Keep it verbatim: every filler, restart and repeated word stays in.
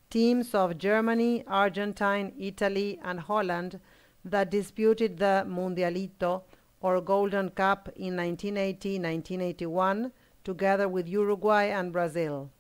teams of Germany, Argentine, Italy, and Holland that disputed the Mundialito, or Golden Cup, in nineteen eighty, nineteen eighty-one, together with Uruguay and Brazil.